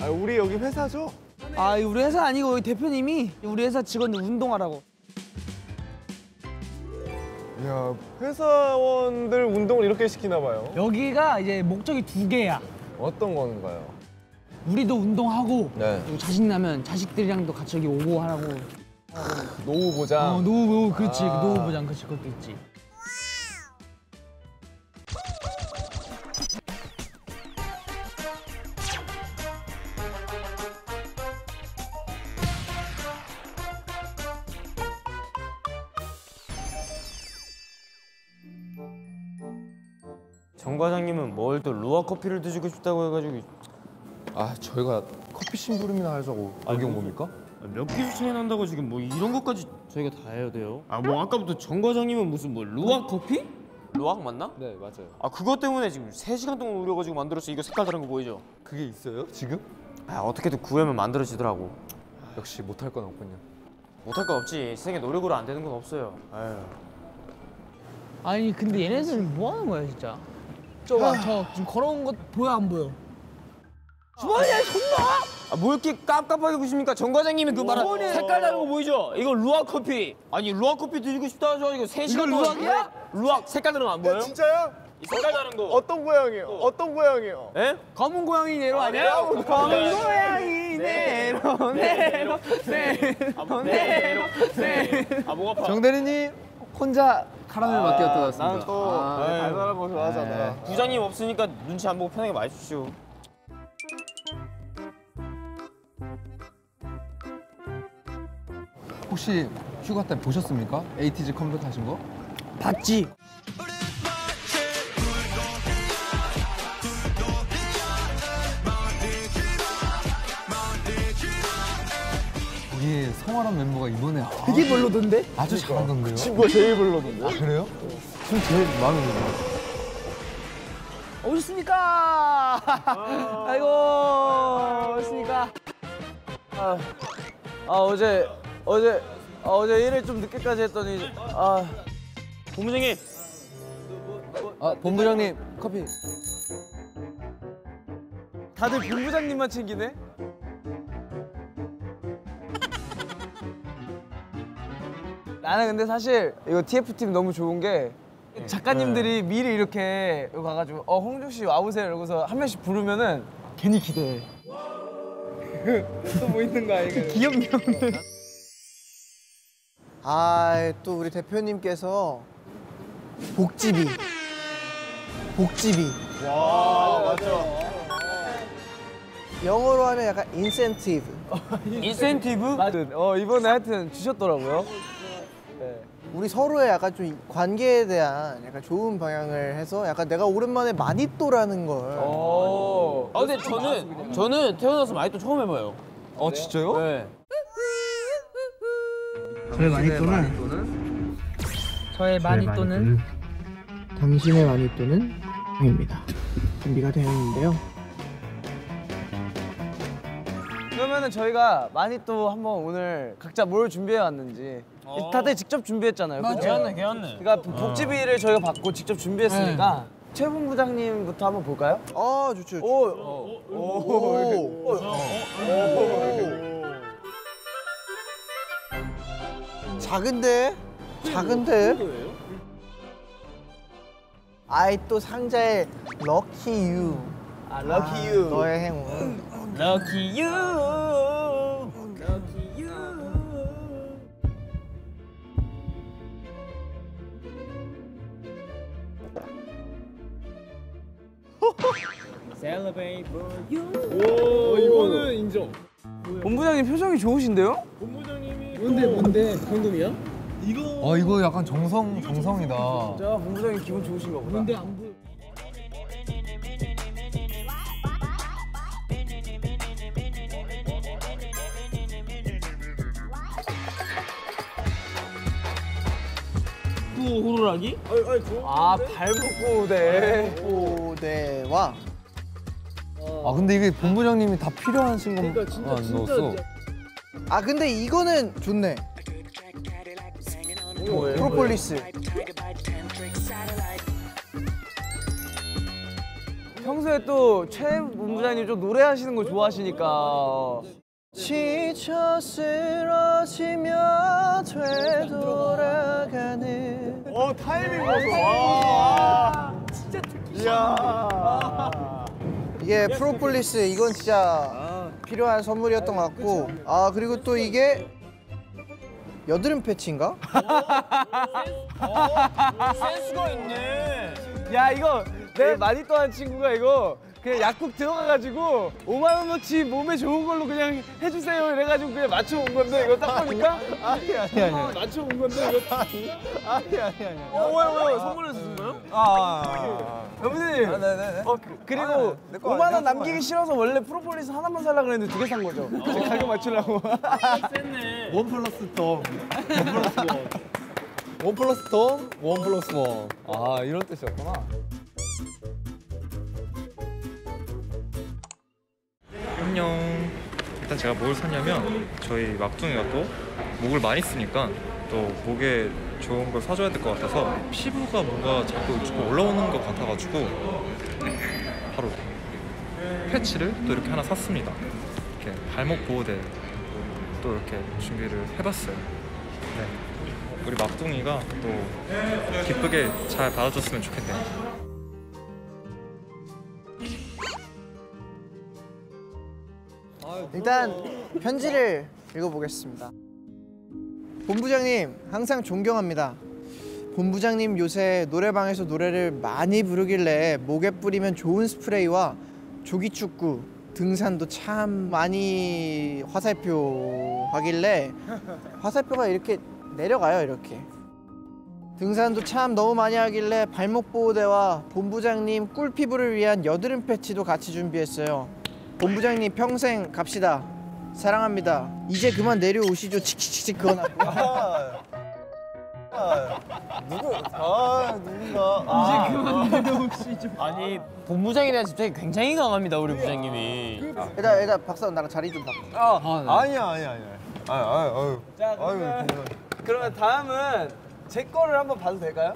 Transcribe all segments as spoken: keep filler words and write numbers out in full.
아, 우리 여기 회사죠? 아, 우리 회사 아니고 여기 대표님이 우리 회사 직원들 운동하라고. 야, 회사원들 운동을 이렇게 시키나 봐요. 여기가 이제 목적이 두 개야. 어떤 건가요? 우리도 운동하고 네. 그리고 자식 나면 자식들이랑도 같이 여기 오고 하라고. 노후 보장. 어, 노후, 노후 그렇지. 아. 노후 보장 그렇지. 그것도 있지. 정 과장님은 뭘 또 루아 커피를 드시고 싶다고 해가지고. 아, 저희가 커피 심부름이나 하자고 여기 온 겁니까? 몇 개수 차이 난다고 지금 뭐 이런 것까지 저희가 다 해야 돼요? 아 뭐 아까부터 정 과장님은 무슨 뭐 루아 커피? 루악 맞나? 네, 맞아요. 아 그것 때문에 지금 세 시간 동안 우려가지고 만들었어. 이거 색깔 다른 거 보이죠? 그게 있어요? 지금? 아 어떻게든 구하면 만들어지더라고. 역시 못할 건 없군요. 못할 거 없지. 세상에 노력으로 안 되는 건 없어요. 아유. 아니 근데 얘네들 뭐 하는 거야 진짜? 저 봐, 저 지금 걸어온 것 보여 안 보여? 주머니에 손 넣어? 아 뭐 이렇게 깝깝하게 보십니까? 정 과장님이 그 말한 색깔 다른 거 보이죠? 이거 루악 커피. 아니 루악 커피 드시고 싶다 하죠. 이거 세 시간 이거 루악이야? 루악 색깔 다른 거 안 보여요? 진짜요? 이 색깔 다른 거. 어떤 고양이에요? 어떤 고양이요? 예? 검은 고양이 네로 아니야? 검은 고양이 네로 네로 네로 네로 아 목 아파. 정 대리님 혼자 카라멜 마키아토 왔습니다. 나는 또 아, 네. 달달한 거 좋아하잖아. 부장님 없으니까 눈치 안 보고 편하게 마십시오. 혹시 휴가 때 보셨습니까? 에이티즈 컴백하신 거? 봤지? 거기 성화란 멤버가 이번에 아, 되게 별로던데? 아주 잘하던데요? 친구가 제일 별로던데. 아, 그래요? 지금 제일 마음에 들어요. 오셨습니까? 아이고 오셨습니까? 아, 아 어제 어제 아, 어제 일을 좀 늦게까지 했더니 아 본부장님. 아, 본부장님 커피. 다들 본부장님만 챙기네. 나는 근데 사실 이거 티에프팀 너무 좋은 게 작가님들이 미리 이렇게 여기 가가지고 어 홍중 씨 와보세요 이러고서 한 명씩 부르면은 괜히 기대해. 또 뭐 있는 거 아니야? 귀엽냐? 아, 또 우리 대표님께서 복지비. 복지비. 와, 맞아. 영어로 하면 약간 인센티브. 인센티브? 맞아. 어 이번에 하여튼 주셨더라고요. 네. 우리 서로의 약간 좀 관계에 대한 약간 좋은 방향을 해서 약간 내가 오랜만에 마니또라는 걸. 오. 아 근데 저는 저는 태어나서 마니또 처음 해봐요. 어, 진짜요? 네. 저의 마니또는 저의 마니또는 당신의 마니또는 입니다. 준비가 되어 있는데요. 그러면은 저희가 마니또 한번 오늘 각자 뭘 준비해 왔는지 다들 직접 준비했잖아요. 그죠? 개왔네 개왔네. 그러니까 복지비를 저희가 받고 직접 준비했으니까 최 본부장님부터 한번 볼까요? 아, 좋죠. 좋죠. 오, 오, 오, 오, 작은데? 작은데? 아이 또 상자에 럭키 유. 아, 럭키 유. 너의 행운. Lucky you. Lucky you. Celebrate for you. 오, 이거는 인정. 본부장님 표정이 좋으신데요? 뭔데 뭔데 방금이야? 어, 이거 약간 정성, 정성이다. 자, 본부장님 기분 좋으신가 보다. 뭔데 안 보여? 또 호루라기? 아, 발목고대. 고대와 아, 근데 이게 본부장님이 다 필요하신 것만 안 넣었어. 아 근데 이거는 좋네. 프로폴리스. 평소에 또 최 본부장님 좀 노래하시는 거 좋아하시니까. 지쳐 쓰러지며 되돌아가는. 어 타이밍 보소. 와. 진짜 듣기. 이야. 이게 프로폴리스 이건 진짜 필요한 선물이었던 것 같고. 아 그리고 또 이게 여드름 패치인가? 센스가 있네. 야 이거 내 많이 또한 친구가 이거 그냥 약국 들어가가지고 오만 원어치 몸에 좋은 걸로 그냥 해주세요 이래가지고 그냥 맞춰온 건데 이거 딱 보니까 아니 아니 아니. 맞춰온 건데 이거 아니 아니 아니. 어 뭐야 뭐야 선물해서 준 거예요? 아. 여보님 네네네. 어 그- 그리고 아, 내 거, 오만 내 원 거 남기기 싫어서 원래 프로폴리스 하나만 살라 그랬는데 두 개 산 거죠? 지금 가격 맞추려고. 원 플러스 덤. 원 플러스 원. 원 플러스 덤, 원 플러스 원. 아, 이런 뜻이었구나. 안녕. 일단 제가 뭘 샀냐면 저희 막둥이가 또 목을 많이 쓰니까 또 목에 좋은 걸 사줘야 될 것 같아서 피부가 뭔가 자꾸 자꾸 올라오는 것 같아가지고 바로 패치를 또 이렇게 하나 샀습니다. 이렇게 발목 보호대 또 이렇게 준비를 해봤어요. 네. 우리 막둥이가 또 기쁘게 잘 받아줬으면 좋겠네요. 일단 편지를 읽어보겠습니다. 본부장님 항상 존경합니다. 본부장님 요새 노래방에서 노래를 많이 부르길래 목에 뿌리면 좋은 스프레이와 조기축구, 등산도 참 많이 화살표 하길래 화살표가 이렇게 내려가요 이렇게. 등산도 참 너무 많이 하길래 발목 보호대와 본부장님 꿀피부를 위한 여드름 패치도 같이 준비했어요. 본부장님 평생 갑시다. 사랑합니다. 이제 그만 내려오시죠. 칙칙칙 그건 안 누구? 아 누군가. 아. 이제 그만 내려오시죠. 아니 본부장에 대한 집착이 굉장히 강합니다 우리 부장님이. 일단 일단 박사 나랑 자리 좀 바꿔. 아, 아니야 아니야 아니야. 아, 아, 아유. 자 그러면, 아유, 그러면 다음은 제 거를 한번 봐도 될까요?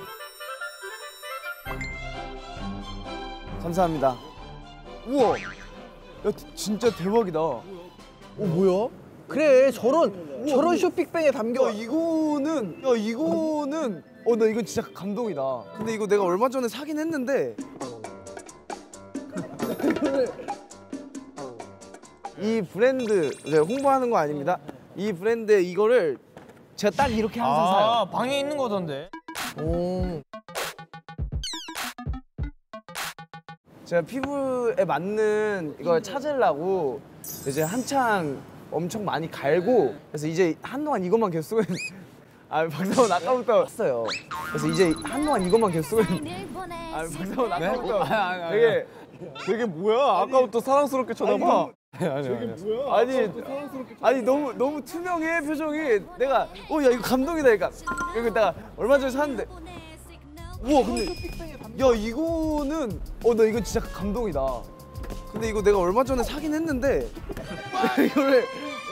감사합니다. 우와, 야 진짜 대박이다. 어 뭐야? 그래 저런 저런 쇼핑백에 담겨. 야 이거는 야 이거는 어 나 이거 진짜 감동이다. 근데 이거 내가 얼마 전에 사긴 했는데 이 브랜드 제가 홍보하는 거 아닙니다. 이 브랜드 이거를 제가 딱 이렇게 항상 사요. 아 방에 있는 거던데. 오. 제가 피부에 맞는 이걸 찾으려고 이제 한창 엄청 많이 갈고 그래서 이제 한동안 이것만 계속 쓰고 있는 아 박사원 아까부터 왔어요. 그래서 이제 한동안 이것만 계속 쓰고 있는 아 박사원 아까부터 되게 되게 뭐야? 아까부터 사랑스럽게 쳐다봐. 아니 아니 아니 아니 너무 너무 투명해 표정이. 내가 어 야 이거 감동이다 그러니까 이거 내가 얼마 전에 샀는데 우와 근데 야 이거는 어 나 이거 진짜 감동이다. 근데 이거 내가 얼마 전에 사긴 했는데 이거를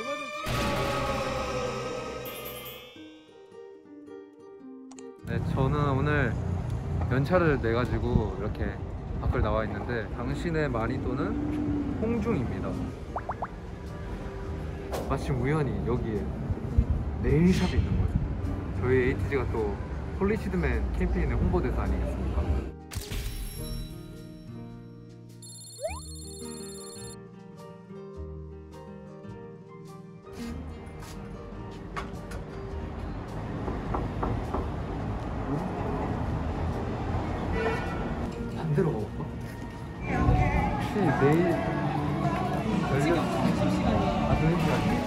네, 저는 오늘 연차를 내가지고 이렇게 밖을 나와 있는데 당신의 마니또는 홍중입니다. 마침 우연히 여기에 네일샵이 있는 거예요. 저희 에이티지가 또 폴리시드맨 캠페인의 홍보대사 아니겠습니까? 반대로 가볼까? 혹시 내일 열려... 아, 되는 시간이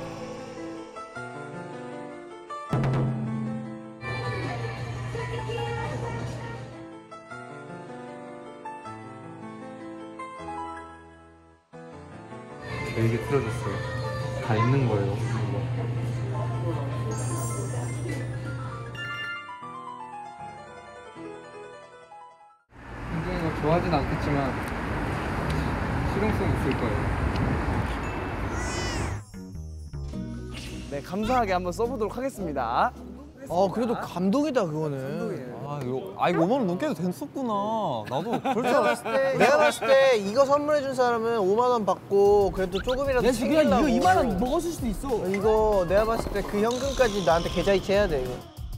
이게 틀어졌어요. 다 있는 거예요. 이거. 굉장히 좋아하진 않겠지만 실용성 있을 거예요. 네 감사하게 한번 써보도록 하겠습니다. 어 그래도 감동이다 그거는. 아 이거 아 이거 오만 원 넘게도 됐었구나. 나도 그럴 줄 내가 봤을 때 내가 봤을 때 이거 선물해준 사람은 오만 원 받고 그래도 조금이라도 내가 지금 그냥 챙기려고. 이거 이만 원 먹었을 수도 있어. 이거 내가 봤을 때 그 현금까지 나한테 계좌이체 해야 돼 이거.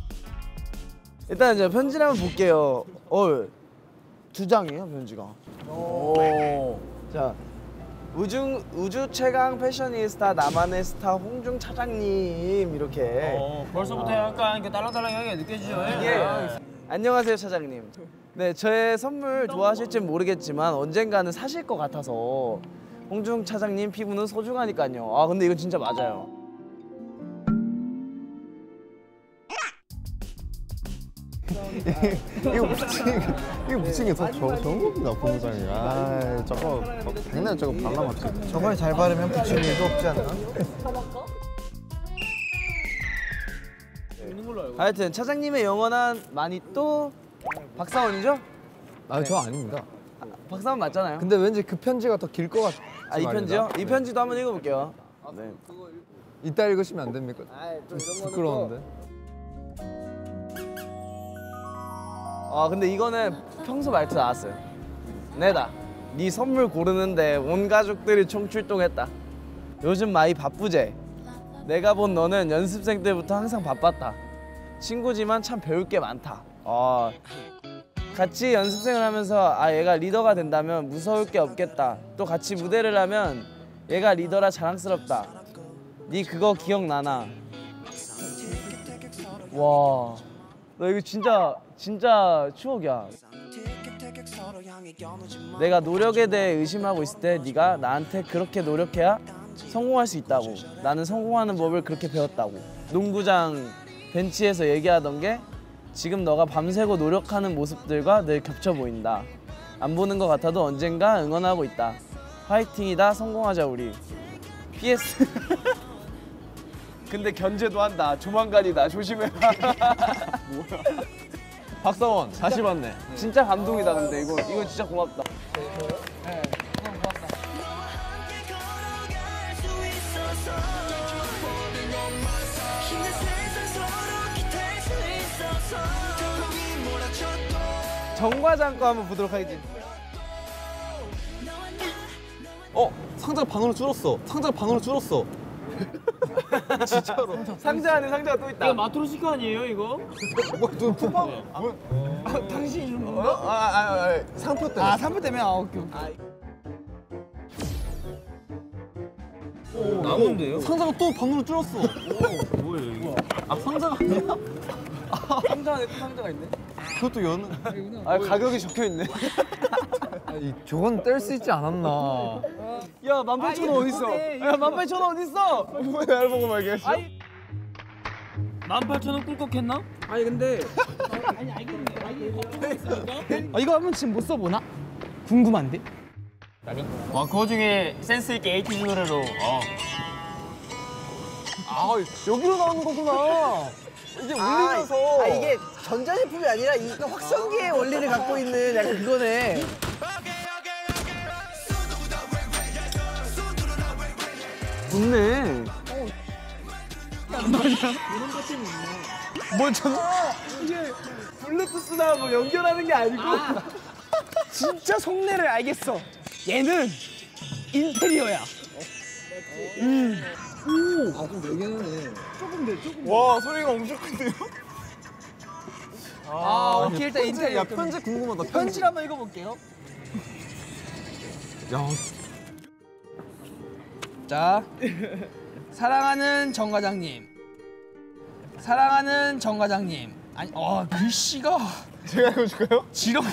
일단 이제 편지를 한번 볼게요. 어, 두 장이에요 편지가. 오. 자, 우주 우주 최강 패셔니스타 나만의 스타 홍중 차장님 이렇게. 어, 벌써부터 약간 그 딸랑딸랑하게 느껴지죠? 예. 안녕하세요 차장님. 네, 저의 선물 좋아하실지 모르겠지만 언젠가는 사실 것 같아서 홍중 차장님 피부는 소중하니까요. 아 근데 이건 진짜 맞아요. 이거 붙인 게 이거 붙인 게더 정국이다 본장이. 아 저거 백날 저거 발라맞지. 저걸 잘 바르면 붙일 일도 없지 않나? 하여튼 차장님의 영원한 마니또 박사원이죠? 아저 아닙니다. 박사원 맞잖아요. 근데 왠지 그 편지가 더 길 것 같아. 아 이 편지요? 이 편지도 한번 읽어볼게요. 네. 이따 읽으시면 안 됩니까? 좀 부끄러운데. 아 근데 이거는 평소 말투 나왔어요. 내다 네 선물 고르는데 온 가족들이 총출동했다. 요즘 많이 바쁘제. 내가 본 너는 연습생 때부터 항상 바빴다. 친구지만 참 배울 게 많다. 아 같이 연습생을 하면서 아 얘가 리더가 된다면 무서울 게 없겠다. 또 같이 무대를 하면 얘가 리더라 자랑스럽다. 네 그거 기억나나? 와, 나 이거 진짜 진짜 추억이야. 내가 노력에 대해 의심하고 있을 때 네가 나한테 그렇게 노력해야 성공할 수 있다고. 나는 성공하는 법을 그렇게 배웠다고. 농구장 벤치에서 얘기하던 게 지금 너가 밤새고 노력하는 모습들과 늘 겹쳐 보인다. 안 보는 것 같아도 언젠가 응원하고 있다. 화이팅이다. 성공하자 우리. 피에스 근데 견제도 한다. 조만간이다. 조심해라. 뭐야? 박사원 다시 봤네. 진짜 감동이다. 근데 이거 이거 진짜 고맙다. 네, 그건 고맙다. 정과장 거 한번 보도록 하겠지. 어 상자가 반으로 줄었어. 상자가 반으로 줄었어. 진짜로. 상자 안에 상자가 또 있다. 이거 마트로시카 아니에요 이거? 뭐너 푸파? 뭐? 당신이 주는 어? 건가? 아, 아, 아, 아, 상표 때문에. 아, 삼 분 때문에? 아, 오케이, 오케이. 나무인데요? 상자가 또 반으로 줄었어. 뭐예요 이거? 아 상자가 아니야? 상자 안에 또 상자가 있네. 그것도 여는. 아 가격이 적혀 있네. 아니 저건 뗄 수 있지 않았나? 야 만팔천 원 어디 있어? 야 만팔천 원 어디 있어? 왜 날 보고 말겠어? 만 팔천 원 꿀꺽했나? 아니, 근데. 아니, 알겠는데. 아니, 아, 이거 하면 지금 못 써보나? 궁금한데? 와, 그 중에 센스 있게 에이티즈 노래로. 어. 아 여기로 나오는 거구나. 이게 아, 울리면서. 아 이게 전자제품이 아니라 이 확성기의 원리를 갖고 있는 약간 그거네. 좋네. 뭘 전. 이게 블루투스나 뭐 연결하는 게 아니고 진짜 속내를 알겠어. 얘는 인테리어야. 음. 오. 아, 좀 되긴 하네. 조금 돼, 조금 돼. 와 소리가 엄청 큰데요? 아, 오케이. 일단 인테리어. 야 편지 궁금하다. 편지. 편지를 한번 읽어볼게요. 야 자, 사랑하는 정 과장님. 사랑하는 정 과장님. 아니, 어, 글씨가. 제가 읽어줄까요? 지렁이.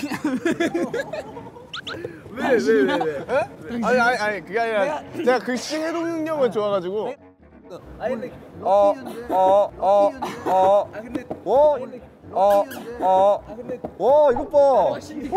왜 왜 왜 왜? 에? 아니 아니 아니 그게 아니라 제가 글씨 해동 능력은 좋아가지고. 아니 근데 어 어 어 어. 아 근데 와, 어, 어, 아 근데 와, 이것 봐. 오,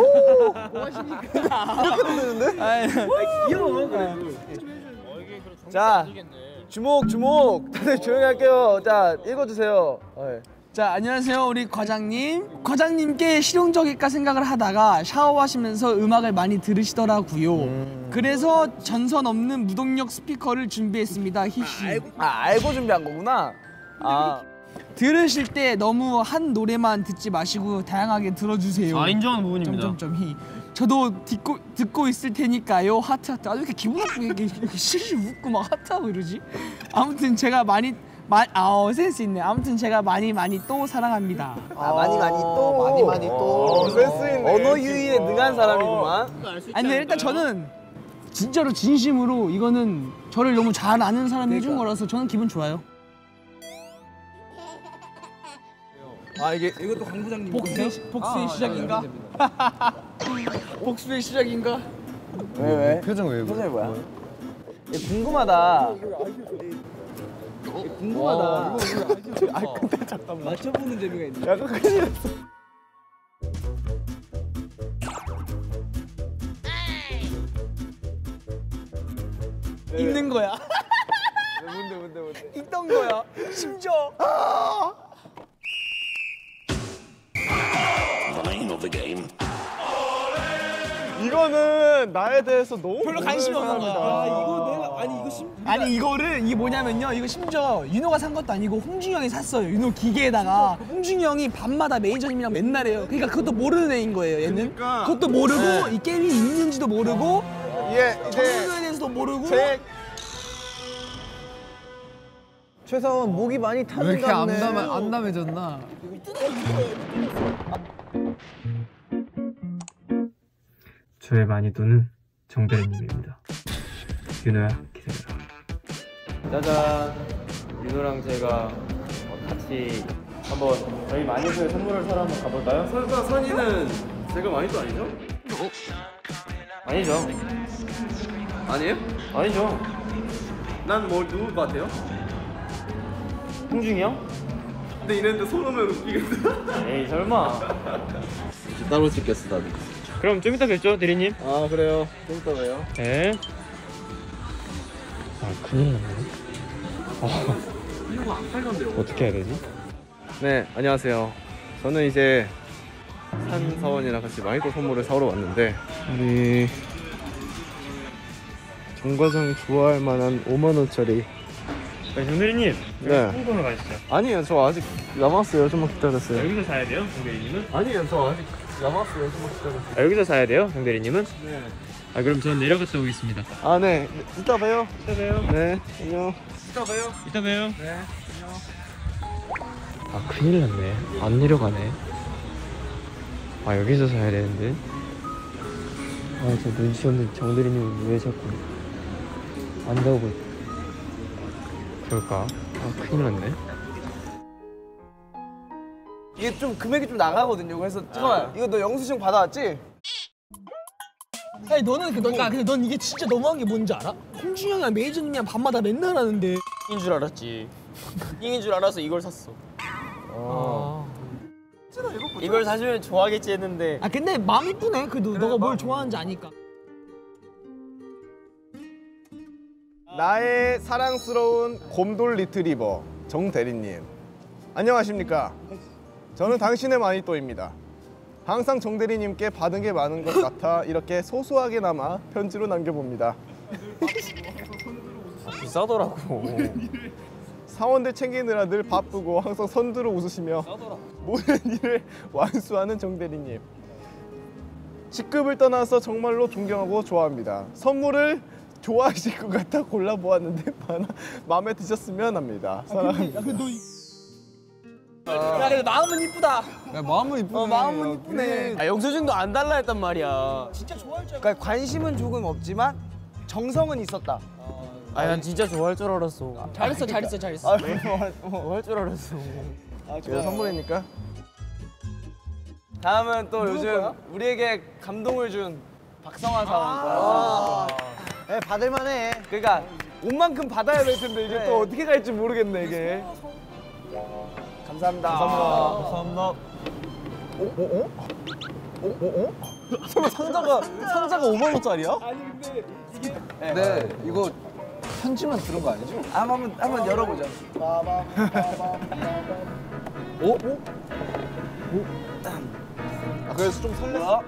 이렇게 되는데? 아니 귀여워 그래도. 자 주목 주목. 다들 조용히 할게요. 자 읽어주세요. 네. 자, 안녕하세요. 우리 과장님. 과장님께 실용적일까 생각을 하다가 샤워하시면서 음악을 많이 들으시더라고요. 음. 그래서 전선 없는 무동력 스피커를 준비했습니다. 히히. 아 알고 준비한 거구나. 아 들으실 때 너무 한 노래만 듣지 마시고 다양하게 들어주세요. 아, 인정하는 부분입니다. 점점점히. 저도 듣고 듣고 있을 테니까요. 하트 하트. 아, 왜 이렇게 기분 나쁘게 이렇게, 이렇게 실실 웃고 막 하트하고 이러지? 아무튼 제가 많이 마, 아, 어, 센스 있네. 아무튼 제가 많이 많이 또 사랑합니다. 아, 많이 많이 또 많이 많이 또. 센스 있네. 언어 유희에 능한 사람이구만. 아니 근데 일단 저는 진짜로 진심으로 이거는 저를 너무 잘 아는 사람이 해준 거라서 저는 기분 좋아요. 아 이게 이것도 강 부장님 복수의, 시- 복수의 시작인가? 복수의 시작인가? 왜 왜? 표정 왜 표정이 뭐야? 얘 궁금하다. 얘 궁금하다. 아 근데 잠깐만. 맞춰보는 재미가 있네. 약간 큰일 났어. 있는 거야. 뭔데 뭔데 뭔데? 있던 거야. 심지어. 아! 이거는 나에 대해서 너무 별로 관심이 없는 거야. 아, 이거 내가 아니 이거 심. 아니 이거를 이게 뭐냐면요. 이거 심지어 윤호가 산 것도 아니고 홍준이 형이 샀어요. 윤호 기계에다가 홍준이 형이 밤마다 매니저님이랑 맨날 해요. 그러니까 그것도 모르는 애인 거예요. 얘는 그러니까. 그것도 모르고 이 게임이 있는지도 모르고 예, 이제 정보에 대해서도 모르고. 제 최서원 목이 많이 타는 왜 이렇게 같네. 암담 암담해졌나? 저의 마니또는 정대리님입니다. 윤호야 기다려라. 짜잔. 윤호랑 제가 같이 한번 저희 마니또의 선물을 사러 한번 가볼까요? 설마 선이는 제가 마니또 아니죠? 아니죠. 아니에요? 아니죠. 난 뭐 누구 것 같아요? 홍준이 형? 근데 이랬는데 손 오면 웃기겠다. 에이 설마. 따로 찍겠어 나도. 그럼 좀 이따 뵙죠 대리님. 아 그래요. 좀 이따 봬요. 네. 아 큰일 났네. 아, 어떻게 해야 되지? 네, 안녕하세요. 저는 이제 산사원이랑 같이 마니또 선물을 사오러 왔는데 우리 정과장 좋아할 만한 오만 원짜리. 네, 정대리님. 네. 홍보로 가시죠. 아니에요, 저 아직 남았어요. 좀만 기다렸어요. 여기서 사야 돼요, 정대리님은? 아니에요, 저 아직 남았어요. 좀만 기다렸어요. 아, 여기서 사야 돼요, 정대리님은? 네. 아 그럼 전 내려갔다 오겠습니다. 아, 네. 이따 봬요. 이따 봬요. 네, 안녕. 이따 봬요. 이따 봬요. 네. 아 큰일 났네. 안 내려가네. 아 여기서 사야 되는데. 아 저 눈치 없는 정대리님은 왜 자꾸 안다고 그럴까? 아 큰일 났네. 이게 좀 금액이 좀 나가거든요. 그래서 잠깐만 이거 너 영수증 받아왔지? 아니 너는 그 넌, 아, 근데 넌 이게 진짜 너무한 게 뭔지 알아? 홍준이 형이랑 매니저님이랑 밤마다 맨날 하는데. 인 줄 알았지. 잉인 줄 알아서 이걸 샀어. 아. 이걸 사주면 좋아하겠지 했는데. 아 근데 마음 이쁘네. 그래도 너가 뭘 좋아하는지 아니까. 나의 사랑스러운 곰돌 리트리버 정대리님, 안녕하십니까? 저는 당신의 마니또입니다. 항상 정대리님께 받은 게 많은 것 같아 이렇게 소소하게나마 편지로 남겨봅니다. 아, 비싸더라고. 사원들 챙기느라 늘 바쁘고 항상 선두로 웃으시며 모든 일을 완수하는 정대리님, 직급을 떠나서 정말로 존경하고 좋아합니다. 선물을 좋아하실 것 같아 골라보았는데 마음에 드셨으면 합니다. 사랑합니다. 야 근데 너 이... 야 근데 마음은 이쁘다. 야, 마음은 이쁘네. 어, 마음은 이쁘네. 아 영수증도 안 달라 했단 말이야. 진짜 좋아할 줄 알고. 그러니까 관심은 조금 없지만 정성은 있었다. 아니 난 진짜 좋아할 줄 알았어. 잘했어 잘했어 잘했어. 좋아할 줄 알았어. 그래서 선물이니까. 다음은 또 요즘 거야? 우리에게 감동을 준 박성환 사원 거야. 네, 받을만해. 그러니까 온 만큼 받아야 될 텐데 이제 또 어떻게 갈지 모르겠네 이게. 감사합니다. 감사합니다. 어? 어? 어? 어? 설마 상자가 상자가 오만 원짜리야? 네, 이거 편지만 들은 거 아니죠? 아, 한번 한번 열어보자. 오? 오? 아 그래서 좀 설렜어?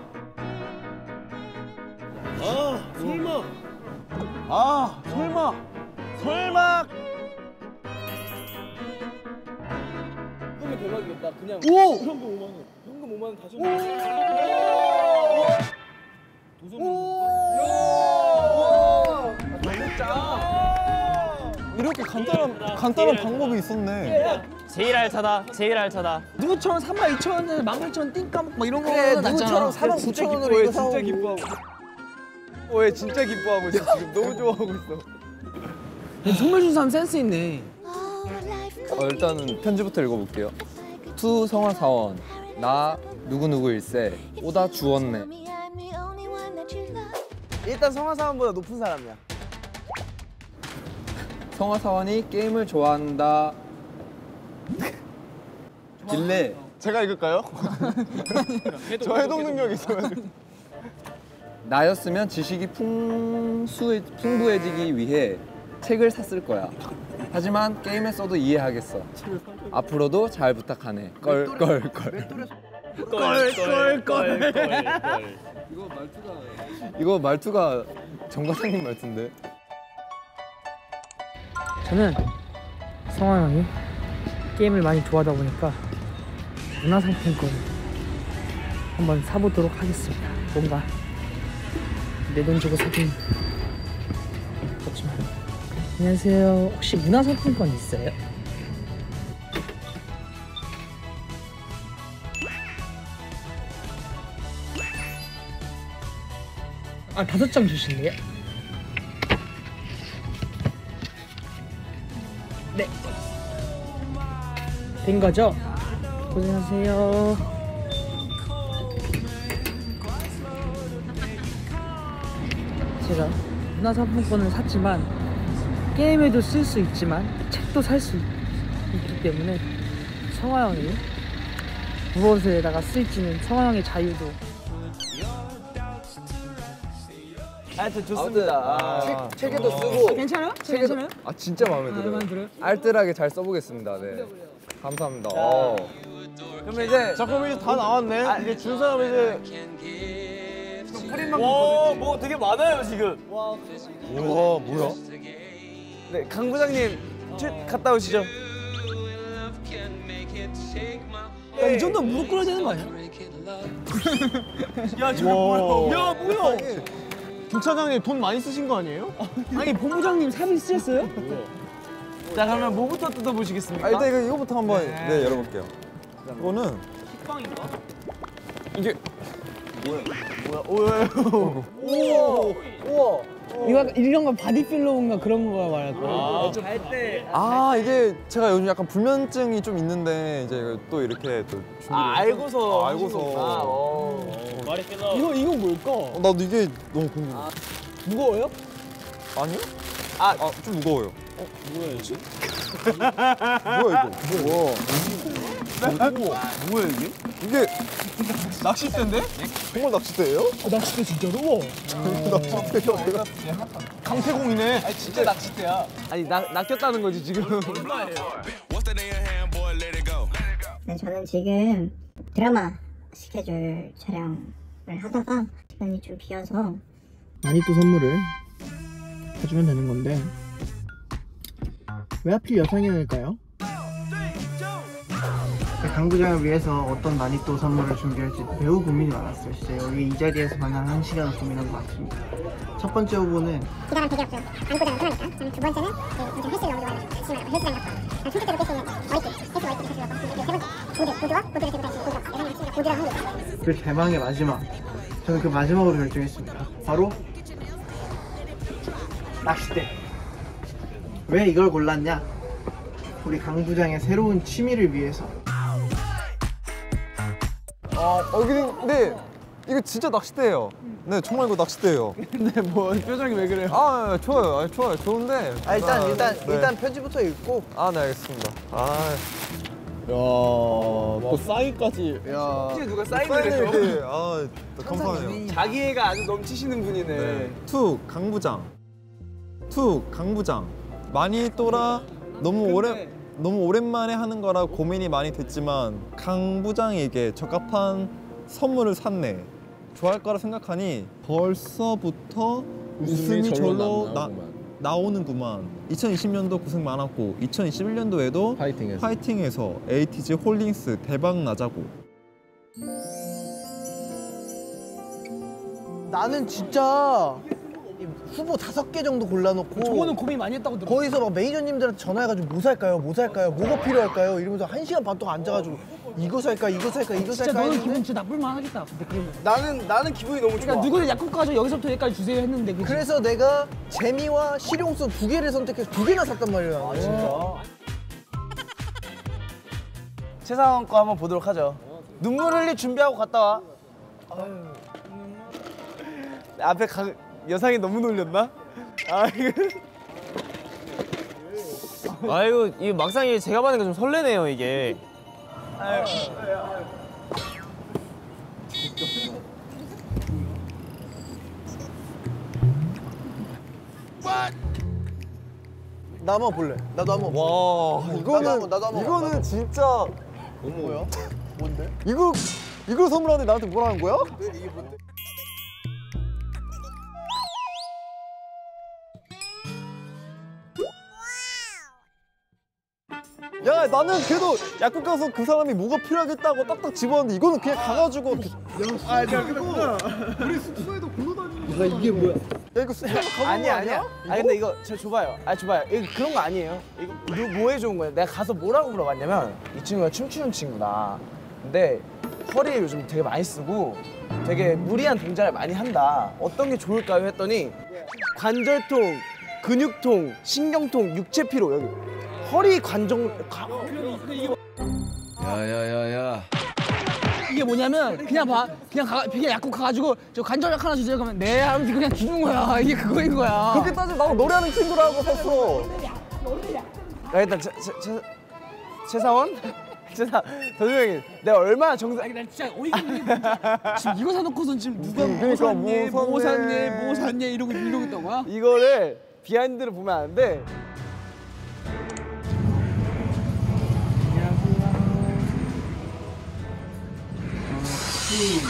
아 설마 아 설마 설마 대박이었다. 그냥 오! 현금 오만 원. 현금 오만 원 다시 오! 도전 이렇게 간단한 간단한 방법이 있었네. 제일 알차다. 제일 알차다. 누구처럼 삼만 이천 원에 만 오천 원 띵 까먹고 막 이런 거 그래 낫잖아. 누구처럼 사만 구천 원으로 이거 사오고. 진짜 기뻐하고. 어, 얘 진짜 기뻐하고 있어. 지금 너무 좋아하고 있어. 선물 준 사람 센스 있네. 어, 일단은 편지부터 읽어볼게요. 투 성화사원 나 누구누구일세 오다 주웠네. 일단 성화사원보다 높은 사람이야. 성화사원이 게임을 좋아한다 길래 제가 읽을까요? 저 해독 능력이 있어가지고. 나였으면 지식이 풍수, 풍부해지기 위해 책을 샀을 거야. 하지만 게임에 써도 이해하겠어. 앞으로도 잘 부탁하네. 껄껄껄. 껄껄껄껄. 이거 말투가 이거 말투가 정 과장님 말투인데. 저는 성화 형이 게임을 많이 좋아하다 보니까 문화상품권 한번 사보도록 하겠습니다. 뭔가 내 돈 주고 사긴 그렇지만. 안녕하세요. 혹시 문화상품권 있어요? 아, 다섯 장 주실래요? 네. 된 거죠? 고생하세요. 제가 문화상품권을 샀지만 게임에도 쓸 수 있지만 책도 살 수 있기 때문에 성화 형이 무엇에다가 쓸지는 성화 형의 자유도. 하여튼 좋습니다. 아, 책, 책에도 쓰고. 괜찮아요? 책에도- 괜찮아요? 아 진짜 마음에 아, 들어요. 마음에 들어요? 알뜰하게 잘 써보겠습니다. 네. 감사합니다. 어. 그러면 이제 자 그럼 이제 다 나왔네. 이제 준 사람 이제 뿌린 만큼 와, 뭐 되게 많아요 지금. 와, 우와 뭐야? 네, 강 부장님 출 갔다 오시죠. 야, 이 정도면 무릎 꿇어야 되는 거 아니야? 야, 저거 뭐야? 야, 뭐야? 김 차장님 돈 많이 쓰신 거 아니에요? 아니 본부장님 삽입 쓰셨어요? 자, 그러면 뭐부터 뜯어보시겠습니까? 아, 일단 이거, 이거부터 한번 네, 열어볼게요. 이거는 이게 뭐야? 오, 우와. 우와. 이거 약간 이런 거 바디필로우인가 그런 거 말할 거야. 갈때 아 이게 제가 요즘 약간 불면증이 좀 있는데 이제 또 이렇게 또 준비를 아, 알고서 아, 알고서. 하시는구나. 어. 말이 끝나. 이거 이거 뭘까? 어, 나도 이게 너무 궁금해. 아, 무거워요? 아니요? 아, 아 좀 무거워요. 어 뭐야 이게? 뭐야 이거? 뭐야? 뭐야 이게? 이게 낚싯대인데? 정말 낚싯대예요? 아, 낚싯대 진짜로? 우와. 낚싯대요 내가. 강태공이네. 아니, 진짜 낚싯대야. 아니, 낚, 낚였다는 거지 지금. 네, 저는 지금 드라마 스케줄 촬영을 하다가 시간이 좀 비어서 많이 또 선물을 해주면 되는 건데 왜 하필 여성형일까요? 강부장을 위해서 어떤 마니또 선물을 준비할지 매우 고민이 많았어요. 진짜 여기 이 자리에서만 한 한 시간을 고민한 것 같습니다. 첫 번째 후보는 기다란 배경 없어요. 안고자는 편하니까. 그다음에 두 번째는 좀 헬스를 너무 좋아해요. 아침에 헬스장 갔고 손톱대로 뺄 수 있는 머리띠, 헬스 머리띠 헬스 넣고 세 번째 보드, 보드와 보드를 들고 다니는 보드가 여성이 친구가 보드랑 하는 게 있어요. 그 대망의 마지막. 저는 그 마지막으로 결정했습니다. 바로 낚싯대. 왜 이걸 골랐냐? 우리 강 부장의 새로운 취미를 위해서. 아 어, 근데 이거 진짜 낚싯대예요. 네 정말 이거 낚싯대예요. 근데 뭐 표정이 왜 그래요? 아 네, 좋아요. 아, 좋아요. 좋은데. 아 일단 아, 일단 네. 일단 편지부터 읽고. 아 네 알겠습니다. 아. 야, 또 사인까지. 야. 혹시 누가 사인을 사인을 해줘? 이렇게 아 감사해요. 자기애가 아주 넘치시는 분이네. 네. 투 강부장. 투 강부장. 마니또라 너무 오래 너무 오랜만에 하는 거라 고민이 많이 됐지만 강 부장에게 적합한 선물을 샀네. 좋아할 거라 생각하니 벌써부터 웃음이, 웃음이 절로 절로 나 나오는구만. 이천이십 년도 고생 많았고 이천이십일 년도에도 파이팅해서, 파이팅해서 에이티지 홀딩스 대박 나자고. 나는 진짜 이 후보 다섯 개 정도 골라놓고 저거는 고민 많이 했다고 들었어. 거기서 막 매니저님들한테 전화해가지고 뭐 살까요? 뭐 살까요? 뭐가 필요할까요? 이러면서 한 시간 반 동안 앉아가지고 이거 살까? 이거 살까? 이거 진짜 살까? 너는 했는데 기분 진짜 나쁠만 하겠다. 근데 그러면. 나는 나는 기분이 너무 좋아. 그러니까 누구는 약국 가서 여기서부터 여기까지 주세요 했는데 그치? 그래서 내가 재미와 실용성 두 개를 선택해서 두 개나 샀단 말이야. 아 진짜. 최상원 거 한번 보도록 하죠. 눈물 흘릴 준비하고 갔다 와. 아유. 앞에 가, 여상이 너무 놀렸나? 아 이거. 아 이거 이 막상 이게 제가 받는 거 좀 설레네요 이게. 아유. 나 한번 볼래. 나도 한번. 와 이거는 나도 한번, 나도 한번 이거는 나도. 진짜 뭐야? 뭔데? 이거 이걸 선물하는데 나한테 뭐라는 거야? 이게 뭔데? 야 나는 그래도 약국 가서 그 사람이 뭐가 필요하겠다고 딱딱 집어넣는데 이거는 그냥 가가지고 아 내가 그랬구나. 우리 숙소에도 굴러다니는 거. 이게 뭐야? 야 이거 숙소 가본 아니야 거 아니야. 아 근데 이거 저 줘봐요. 아 줘봐요. 이거 그런 거 아니에요. 이거 뭐, 뭐에 좋은 거예요? 내가 가서 뭐라고 물어봤냐면 이 친구가 춤추는 친구다. 근데 허리에 요즘 되게 많이 쓰고 되게 무리한 동작을 많이 한다. 어떤 게 좋을까요? 했더니 관절통, 근육통, 신경통, 육체 피로 여기 허리 관정. 야야야야. 이게 뭐냐면 그냥 봐 그냥 가 그냥 약국 가가지고 저 관절약 하나 주세요 그러면 네 하면서 그냥 주는 거야. 이게 그거인 거야. 그렇게 따지면 나도 노래하는 친구라고 샀어. 야 일단 최, 최, 최, 최사원? 최사 도중이 내가 얼마나 정상. 아니 난 진짜 어이가 없는 게 뭔지 지금 이거 사놓고선 지금 누가 뭐 그러니까 샀네 뭐 뭐 샀네. 샀네 뭐 샀네 이러고 이러고 있던 거야? 이거를 비하인드를 보면 아는데 혹시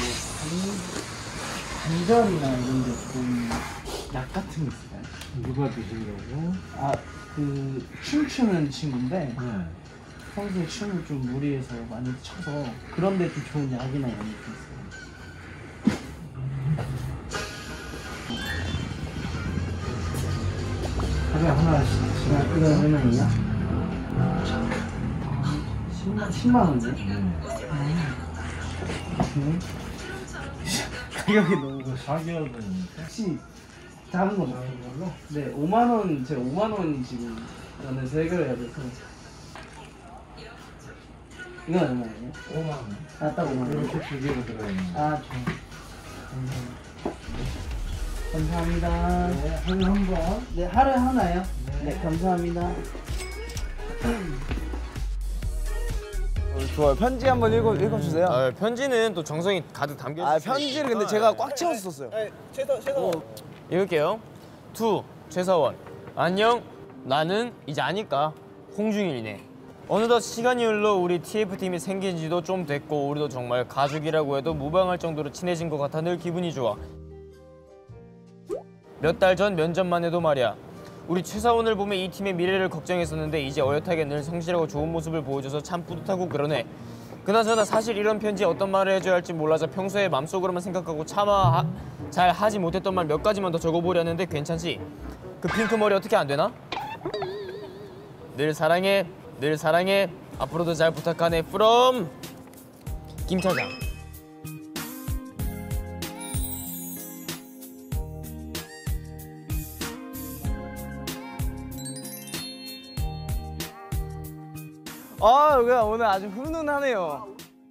뭐 관절이나 이런 데 좀 약 같은 거 있을까요? 누가 드시려고? 아 그 춤추는 친구인데 평소에 춤을 좀 무리해서 많이 춰서 그런 데 좀 좋은 약이나 이런 게 있어요. 하루에 하나씩 지금 이거 얼마냐? 십만 십만 원이네. 음. 가격이 너무 가격은 혹시 작은 거 나오는 걸로? 네, 오만 원 제가 오만 원이 지금 안에서 해결해야 돼서. 이건 얼마예요? 오만 원. 아, 딱 오만 원. 이렇게 두 개가 들어있는. 아, 좋아. 감사합니다. 감사합니다. 네, 하루에 한 번. 네, 하루에 하나요? 네, 네 감사합니다. 좋아요. 편지 한번 읽어 읽어주세요. 아, 편지는 또 정성이 가득 담겨 있어요. 아 편지를 근데 제가 꽉 채워서 썼어요. 최사 최사. 읽을게요. 투 최사원. 안녕. 나는 이제 아니까 홍중일이네. 어느덧 시간이 흘러 우리 티에프팀이 생긴 지도 좀 됐고 우리도 정말 가족이라고 해도 무방할 정도로 친해진 것 같아 늘 기분이 좋아. 몇 달 전 면접만 해도 말이야. 우리 최사원을 보면 이 팀의 미래를 걱정했었는데 이제 어엿하게 늘 성실하고 좋은 모습을 보여줘서 참 뿌듯하고 그러네. 그나저나 사실 이런 편지에 어떤 말을 해줘야 할지 몰라서 평소에 맘속으로만 생각하고 차마 하, 잘 하지 못했던 말 몇 가지만 더 적어보려는데 괜찮지? 그 핑크 머리 어떻게 안 되나? 늘 사랑해, 늘 사랑해. 앞으로도 잘 부탁하네. from 김 차장. 아 그냥 오늘 아주 훈훈하네요.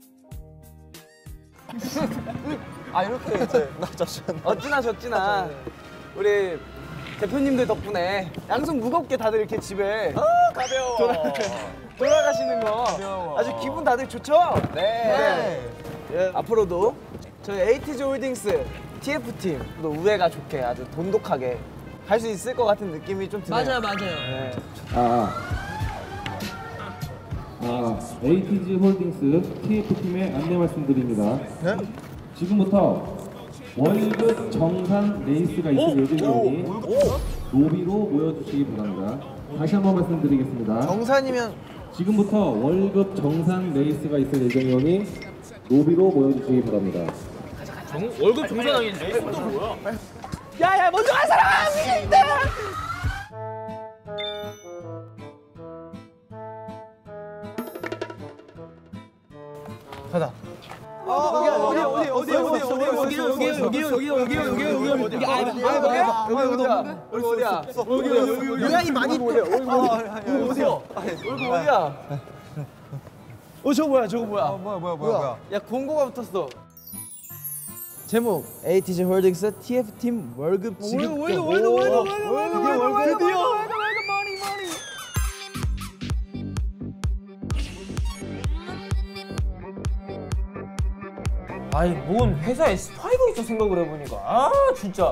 아 이렇게 이제 나 자신. 어찌나 저찌나 우리 대표님들 덕분에 양손 무겁게 다들 이렇게 집에 아 가벼워. 돌아, 돌아가시는 거 가벼워. 아주 기분 다들 좋죠? 네. 네. 예, 앞으로도 저희 에이티지 홀딩스 티에프팀 또 우애가 좋게 아주 돈독하게 할 수 있을 것 같은 느낌이 좀 드네요. 맞아요, 맞아요. 네. 아, 아, 에이티지 홀딩스 티에프팀의 안내 말씀드립니다. 네? 지금부터 월급 정산 레이스가 있을 예정이니 노비로 모여주시기 바랍니다. 다시 한번 말씀드리겠습니다. 정산이면 지금부터 월급 정산 레이스가 있을 예정이오니 노비로 모여주시기 바랍니다. 정, 월급 정산하기 레이스도 뭐야? 야야 먼저 간 사람 미친다. 가자. 어디 어디 어디 어디 어디 어디 어디 여기 여기 여기 여기 여기 여기 여기 어디 아 여기 어디야? 여기 어디야? 여기 여기 여기 요양이 많이 어디야? 어디야? 여기 어디야? 어 저거 뭐야? 저거 뭐야? 뭐야 뭐야 뭐야 뭐야. 야 공고가 붙었어. 제목 에이티지 홀딩스 티에프팀 월급 지급. 월급 월급 월급 월급 월급 드디어. 아니 뭔 회사에 스파이가 있어 생각을 해보니까 아 진짜.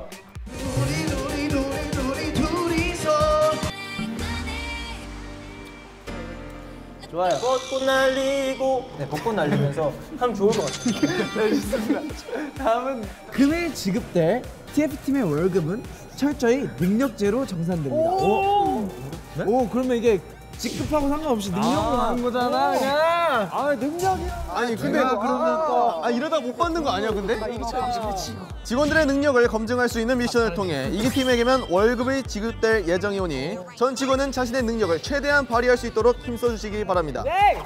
좋아요. 벚꽃 날리고 네 벚꽃 날리면서 하면 좋을 것 같아요. 네 좋습니다. 다음은 금일 지급될 티에프팀의 월급은 철저히 능력제로 정산됩니다. 오, 네? 오 그러면 이게 직급하고 상관없이 능력으로 하는 거잖아. 그냥. 아 능력이야. 아니 근데 그러면 또 아 이러다 못 받는 거 아니야 근데? 직원들의 능력을 검증할 수 있는 미션을 통해 이기 팀에게만 월급이 지급될 예정이오니 전 직원은 자신의 능력을 최대한 발휘할 수 있도록 힘써 주시기 바랍니다. 네.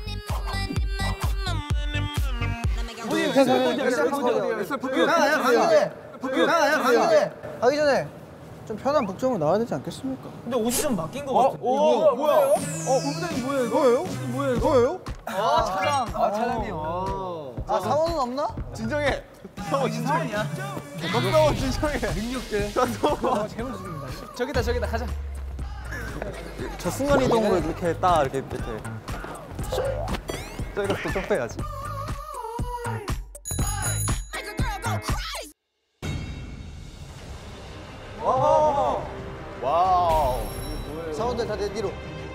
가기 전에 좀 편한 복장으로 나와야 되지 않겠습니까? 근데 옷이 좀 바뀐 것 같아. 오 뭐야? 어 본부장님 뭐예요? 뭐예요? 뭐예요? 뭐예요? 아 차장. 아 차장님. 아 사원은 없나? 진정해. 형 진정이야. 너 진정해. 능력제. 저기다 저기다 가자. 저 순간 이동으로 이렇게 딱 이렇게 이렇게. 저기가 또 점프해야지. 와우. 와우. 사원들 다 내 뒤로.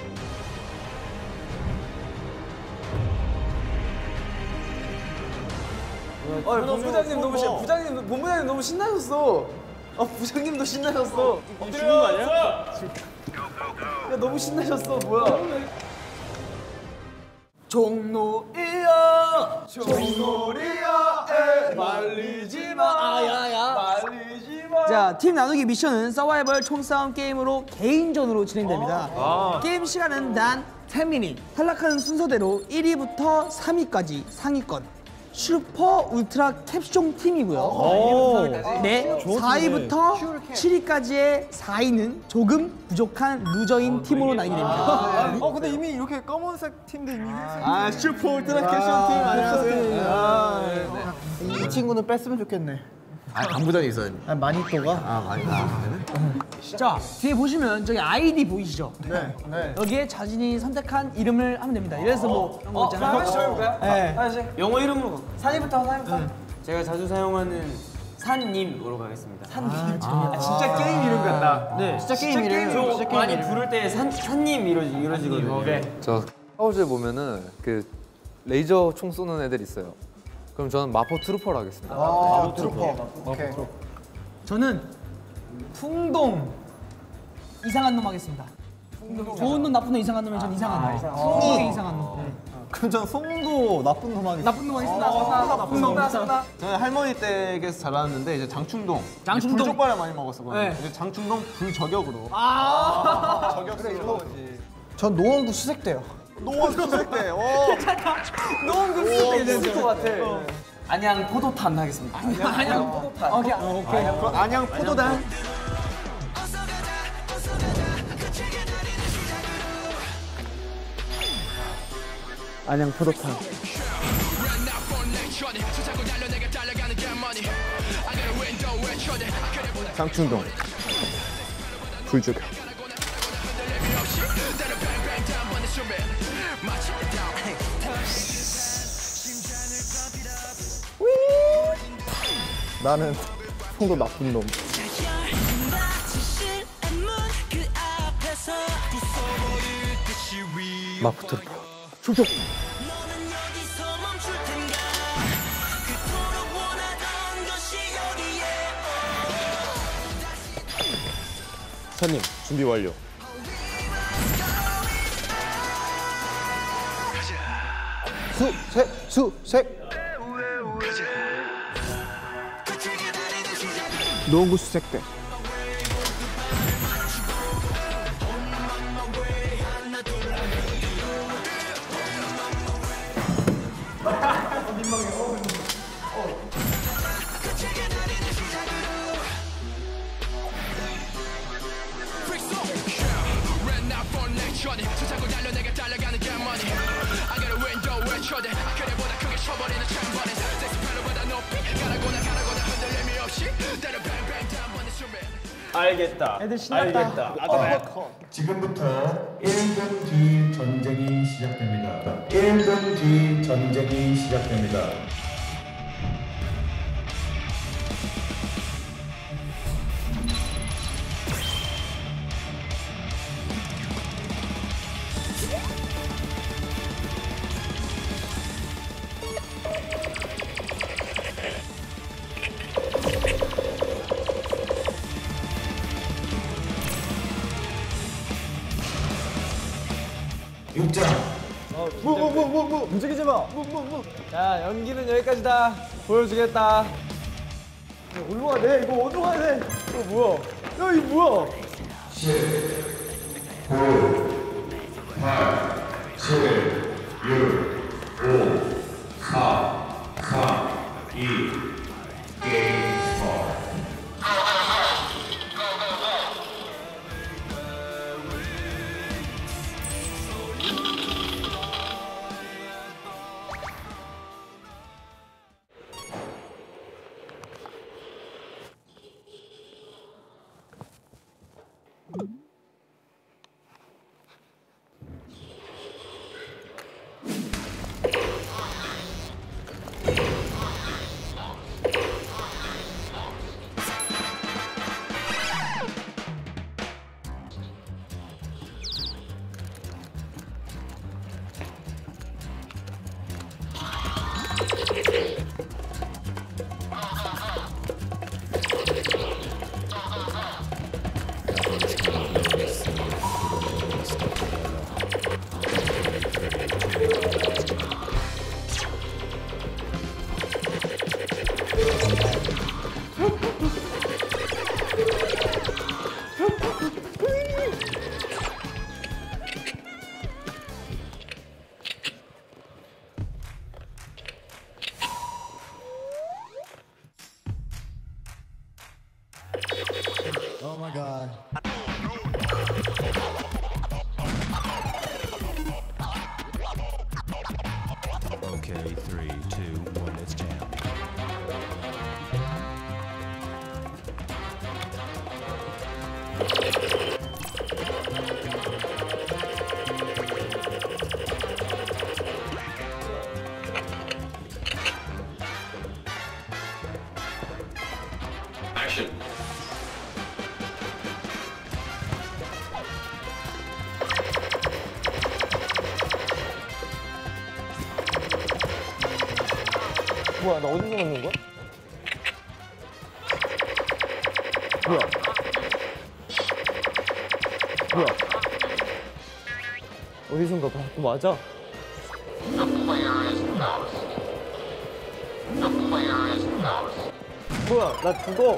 어 본부장님 너무 신 부장님 본부장님 너무 신나셨어. 아 부장님도 신나셨어. 죽는 거 아니야? 야 너무 신나셨어. 뭐야? 종로이야 종로리야 에 말리지 마 아야야 말리지 마. 자, 팀 나누기 미션은 서바이벌 총싸움 게임으로 개인전으로 진행됩니다. 아. 게임 시간은 단 십 미닛. 탈락하는 순서대로 일 위부터 삼 위까지 상위권. 슈퍼 울트라 캡숑 팀이고요. 네, 사 위부터 칠 위까지의 사 위는 조금 부족한 루저인 팀으로 나뉘게 됩니다. 어 근데 이미 이렇게 검은색 팀도 이미 흰색. 아 슈퍼 울트라 캐션 팀 안녕하세요. 아, 네. 이 친구는 뺐으면 좋겠네. 아 강부장이 있어요. 아 마니또가? 아 많이 나. 자, 뒤에 보시면 저기 아이디 보이시죠? 네. 네. 여기에 자신이 선택한 이름을 하면 됩니다. 이래서 뭐 이런 거 어 있잖아요. 하나씩 해볼까요? 네. 하나씩. 영어 이름으로 산이부터 산이부터. 제가 자주 사용하는 산님으로 가겠습니다. 산님. 아, 진짜 게임 이름 같다. 네. 진짜 게임 이름. 저 진짜 게임 많이 이름. 부를 때 산, 산님 이러지, 이러지거든요. 오케이. 저 스타워즈에 보면은 그 레이저 총 쏘는 애들 있어요. 그럼 저는 마포 트루퍼로 하겠습니다. 아 트루퍼. 오케이. 저는 풍동 이상한 놈 하겠습니다. 좋은 놈, 나쁜 놈, 이상한 놈이면 전 이상한 놈. 풍동의 이상한 놈. 네. 그럼 전 송도 나쁜 놈 하겠습니다. 나쁜 놈 하겠습니다. 나쁜 놈. 저는 할머니 댁에서 자랐는데 이제 장충동. 장충동. 불족발을 많이 먹었었거든요. 네. 이제 장충동 불저격으로. 아. 저격수로. 전 노원구 수색대요. 노원 수색 때. 오. 노원구 수색대 있을 것 같아. 안양 포도탄 하겠습니다. 안양 포도탄. 오케이. 오케이. 그럼 안양 포도단. 안양 포도탄. 장충동. 불저격. 나는 송도 나쁜 놈. 마포 트루퍼. 출격. 선님 준비 완료. 수색 수색. 노구 수색대. 알겠다. 애들 신났다. 알겠다. 어, 지금부터 일 분 뒤 전쟁이 시작됩니다. 일 분 뒤 전쟁이 시작됩니다. 육 장. 어, 뭐뭐뭐뭐 움직이지 마. 뭐뭐뭐. 자, 연기는 여기까지다. 보여주겠다. 야, 어디로 가야 돼? 이거 어디로 가야 돼? 이거 뭐야? 야, 이거 뭐야? 칠, 구, 팔, 칠, 육, 오, 사, 삼, 이, 게임 스타트. Oh my god. Okay, three, two, one, it's jam. Action. 뭐야, 나 어디서 넣는 거야? 뭐야? 뭐야? 어디선가 봐. 또 맞아? 뭐야, 나 죽어.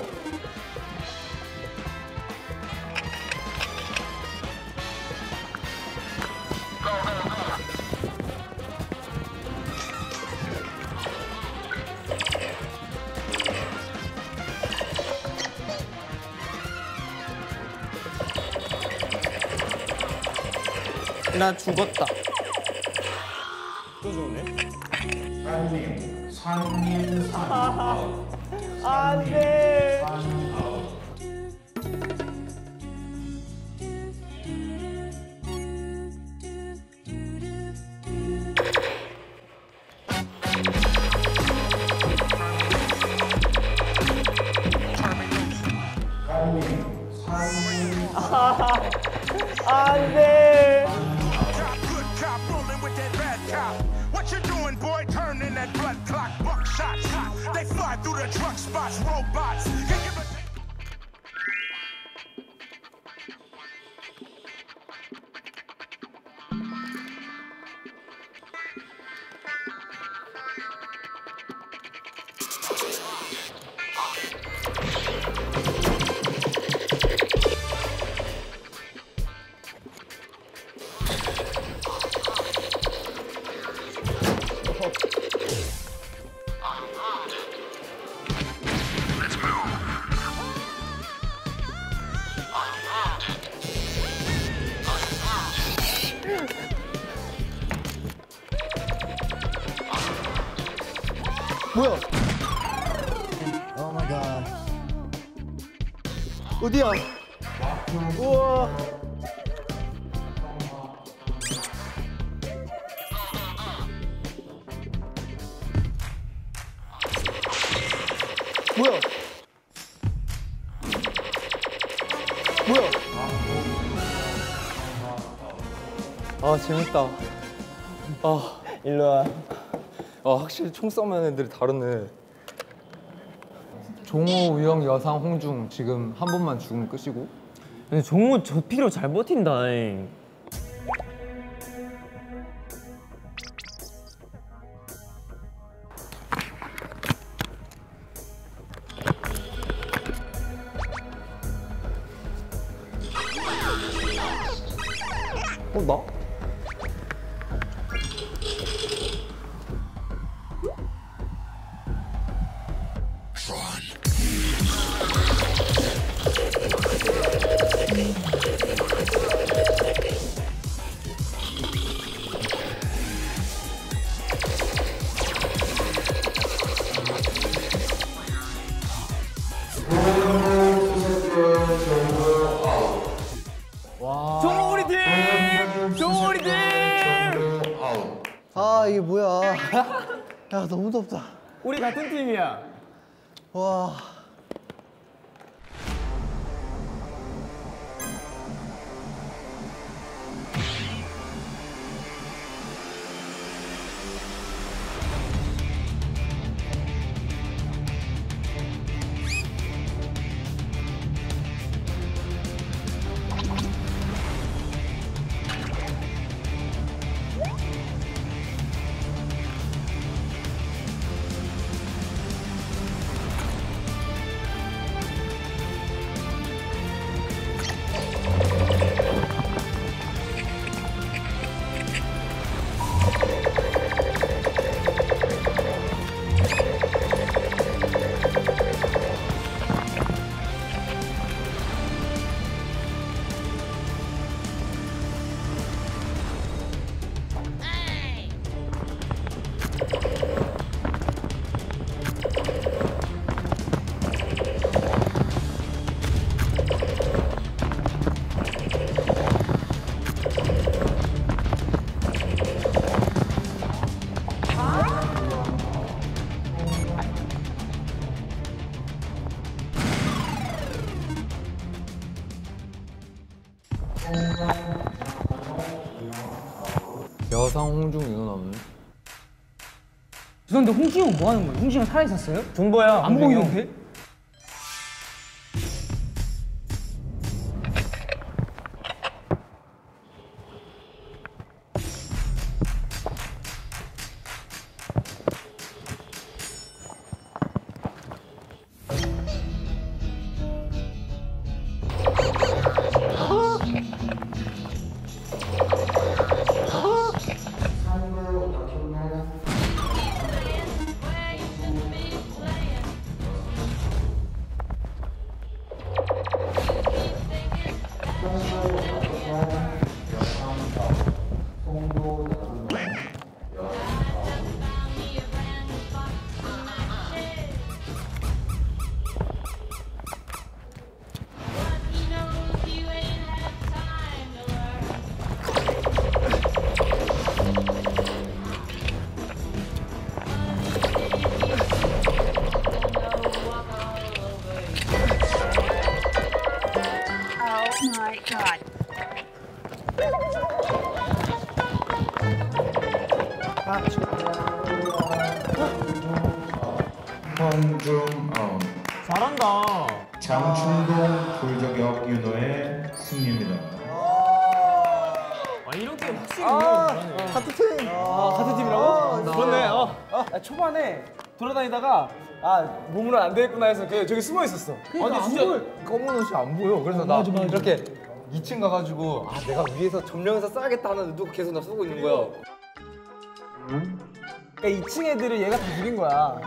나 죽었다. 또 죽네. 상님, 상님, 상님. 안 돼. 안 돼. What you doing, boy? Turning that blood clot, buckshots. They fly through the truck spots, robots. 뭐야? 오 마이 갓. 어디야? 우와. 뭐야? 뭐야? 아 재밌다. 아 일로 와. 아 확실히 총 쏘면 애들이 다르네. 종호, 우영, 여상, 홍중 지금 한 번만 죽으면 끝이고. 근데 종호 저 피로 잘 버틴다. 잉. 어 나? 종호 우리 팀! 종호 우리 팀! 아 이게 뭐야? 야 너무 덥다. 우리 같은 팀이야. 와. 여상, 홍중, 윤호 남은. 죄송한데 홍진이 형 뭐 하는 거예요? 홍진이 형 살아있었어요? 존버야. 안 보이는데? 황중아웃. 잘한다. 장충동 불저격 윤호의 승리입니다. 아 이런 게임 확실히 아, 잘하네. 같은 팀. 아, 같은 팀이라고? 아, 그렇네. 어. 아, 초반에 돌아다니다가 아 몸으로 안 되겠구나 해서 그 저기 숨어 있었어. 아니 진짜 검은 옷이 안 보여. 그래서 나 맞아, 맞아. 이렇게 이 층 가가지고 아 내가 위에서 점령해서 쏴야겠다 하는데 누가 계속 나 쏘고 있는 거야. 그러니까 이 층 애들을 얘가 다 죽인 거야.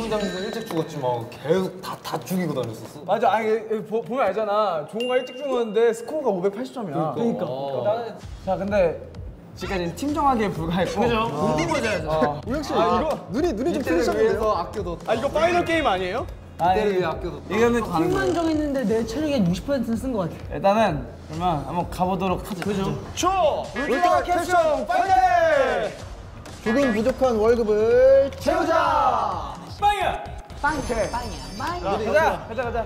운동장에서 일찍 죽었지만 계속 다, 다 죽이고 다녔었어. 맞아. 아니 보, 보면 알잖아. 종호가 일찍 죽었는데 스코어가 오백팔십 점이야. 그러니까. 어. 나는 자 근데 지금까지는 팀 정하기에 불과했고. 그죠? 궁금하잖아요. 어. 우영 씨, 아, 이거 눈이 눈이 좀 풀리셨는데요? 위해서 아껴뒀다. 아 이거 파이널 게임 아니에요? 이때를 위해 아껴뒀다. 이거는 가는 거야. 팀만 정했는데 내 체력의 육십 퍼센트는 쓴 것 같아. 일단은 그러면 한번 가보도록 하죠. 그죠? 초 울트라 캡션 파이널! 조금 부족한 월급을 채우자. 빵이야. 빵이야. 빵이야. 빵이야. 가자. 가자 가자.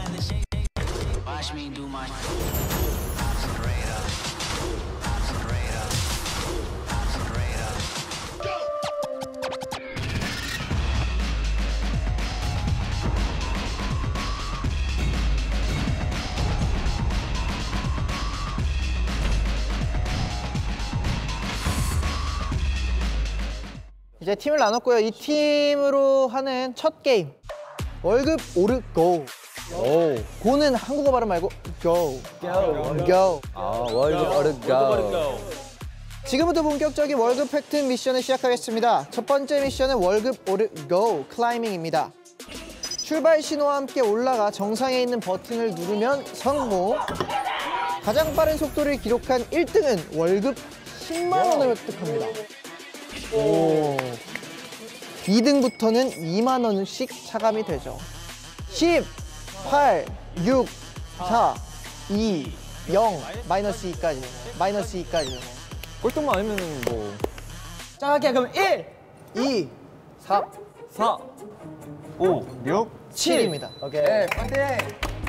이제 팀을 나눴고요. 이 팀으로 하는 첫 게임 월급 오르 고. 오. 고는 한국어 발음 말고 go. go. go. 아 월급 오르 고. 지금부터 본격적인 월급 팩트 미션을 시작하겠습니다. 첫 번째 미션은 월급 오르 go 클라이밍입니다. 출발 신호와 함께 올라가 정상에 있는 버튼을 누르면 성공. 가장 빠른 속도를 기록한 일 등은 월급 십만 원을 획득합니다. 오. 이 등부터는 이만 원씩 차감이 되죠. 십, 팔, 육, 사, 이, 영, 마이너스 이까지. 마이너스 이까지. 꼴등만 아니면 뭐. 자, 할게요. 그럼 일, 이, 사, 사, 오, 육, 칠입니다. 오케이. 네, 파이팅!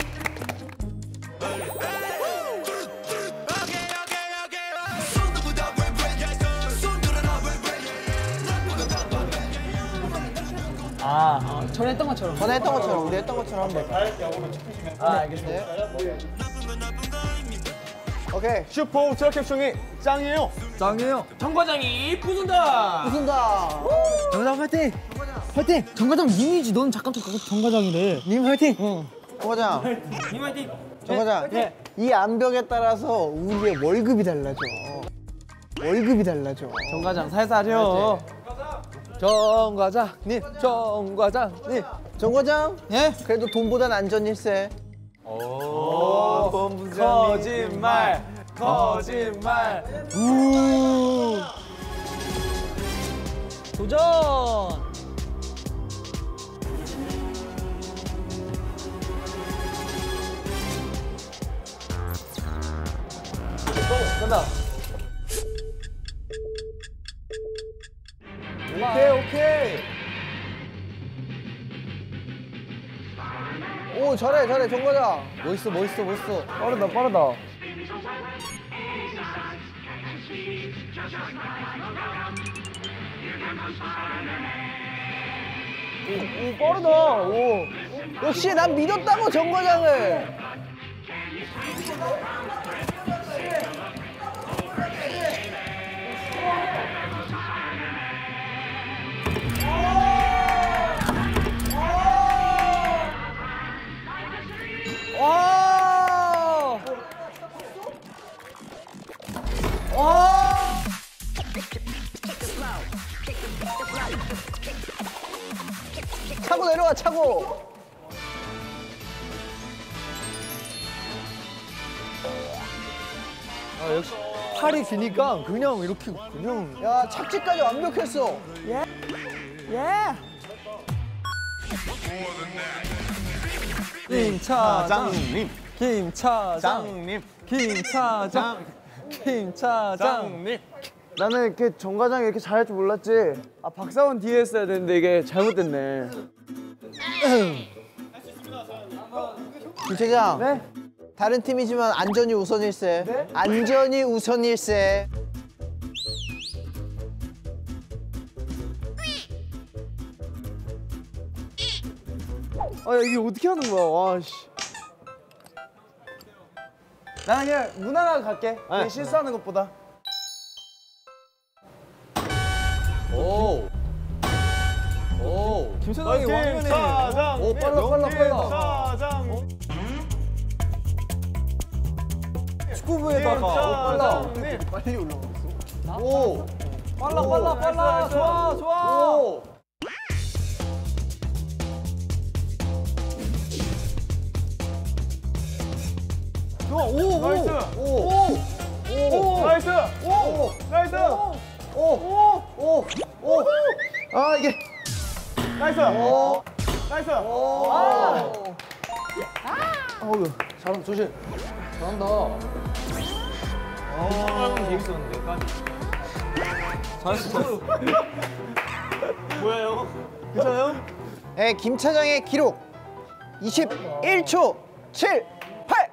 아, 아, 전에 했던 것처럼. 전에 했던 것처럼, 우리 했던 것처럼 한번 볼까요? 아, 알겠습니다. 오케이. 슈퍼 울트라 캡션이 짱이에요. 짱이에요. 정과장이 부순다. 부순다. 정과장 화이팅. 화이팅. 정과장 님이지. 넌 잠깐 정과장이래. 님 화이팅. 응. 정과장. 님 화이팅. 정과장. 네. 이 암벽에 따라서 우리의 월급이 달라져. 월급이 달라져. 정과장 살살해요. 정과장님, 정과장님. 정과장? 예? 그래도 돈보단 안전일세. 오, 거짓말, 거짓말. 우. 도전. 간다. 오케이, 오케이. 오, 잘해, 잘해, 정과장. 멋있어, 멋있어, 멋있어. 빠르다, 빠르다. 오, 오, 빠르다. 오. 역시 난 믿었다고, 정과장을. 와! 와! 차고 내려와, 차고. 아, 역시 팔이 기니까 그냥 이렇게 그냥. 야, 착지까지 완벽했어. 예. 예. 김차장님, 김차장님, 김차장, 김차장님. 나는 이렇게 정과장이 이렇게 잘할 줄 몰랐지. 아, 박사원 뒤에 했어야 되는데 이게 잘못됐네. 김차장. 네? 다른 팀이지만 안전이 우선일세. 네? 안전이 우선일세. 아, 이게 어떻게 하는 거야? 와, 씨. 나는 그냥 무난하게 갈게. 그냥 실수하는 것보다. 오. 오. 김차장이 왕년에. 김차장. 오, 빨라, 빨라, 빨라. 김차장. 축구부에다가. 오, 빨라. 빨리 올라갔어. 오. 빨라, 빨라, 빨라. 좋아, 좋아. 오. 좋아. 오, 나이스. 오, 오, 오, 나이스. 오, 나이스. 오, 오, 오, 오. 아 이게 나이스. 오, 나이스. 오. 아. 어우 잘한다 조심. 잘한다. 아, 재밌었는데. 잘했어. 뭐야요? 괜찮아요? 네, 김 차장의 기록 이십일 초 칠 팔.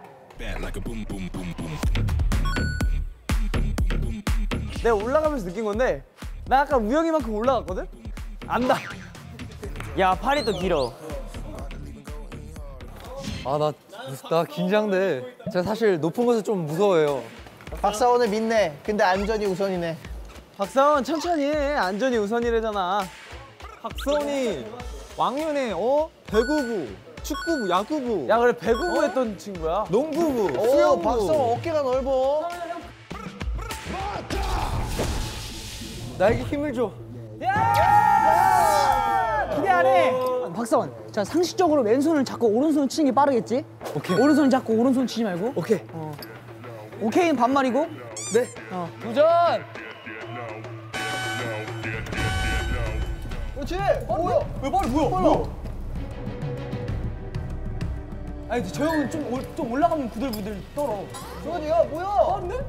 내가 올라가면서 느낀 건데 나 아까 우영이만큼 올라갔거든? 안다. 야, 팔이 또 길어. 아, 나, 나 긴장돼. 제가 사실 높은 곳에 좀 무서워해요. 박사원을 믿네. 근데 안전이 우선이네. 박사원 천천히 해. 안전이 우선이래잖아. 박사원이 왕년에 어 배구부, 축구부, 야구부. 야, 그래 배구부 했던 친구야. 농구부, 오, 수영부. 박사원 어깨가 넓어. 나에게 힘을 줘. 기대 안 해. 박사원, 자 상식적으로 왼손을 잡고 오른손을 치는 게 빠르겠지? 오케이. 오른손 잡고 오른손 치지 말고. 오케이. 어. 오케이는 반말이고. 네. 어. 도전. 그렇지. 어, 뭐야? 왜 빨리 뭐야? 뭐야? 아니 저 형은 좀, 올, 좀 올라가면 부들부들 떨어. 조원이야 뭐야? 근데?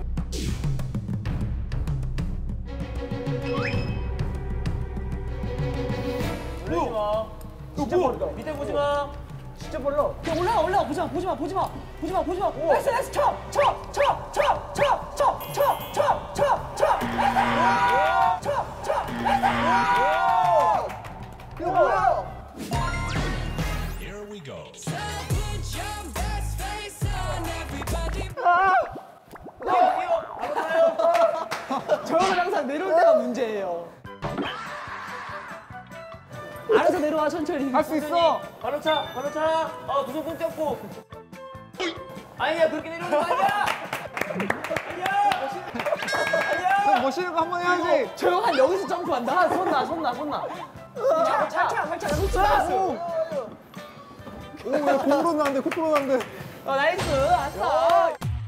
뭐야? 진짜 빠르다. 밑에 보지 마. 진짜 빨라. 야, 올라가 올라가 보지 마 보지 마 보지 마 보지 마 보지 마. 나이스 나이스 쳐! 쳐! 쳐! 쳐! 쳐! 쳐! 쳐! 쳐! 쳐! 쳐! 나이스! 쳐! 쳐! 나이스! 이거 뭐야? Here we go. 저 형은 항상 내려올 때가 문제예요. 알아서 내려와 천천히. 할 수 있어. 바로 차. 바로 차. 어, 두 손 꼭 잡고. 아니야, 그렇게 내려오는 거 아니야. 아니야. 멋있는 거 한번 해야지. 저 형 한 여기서 점프한다. 손나 손나 손나. 차, 차, 차, 살짝 놓쳐. 오, 야, 공으로는 안 돼, 코트로는 안 돼. 어, 나이스. 아싸.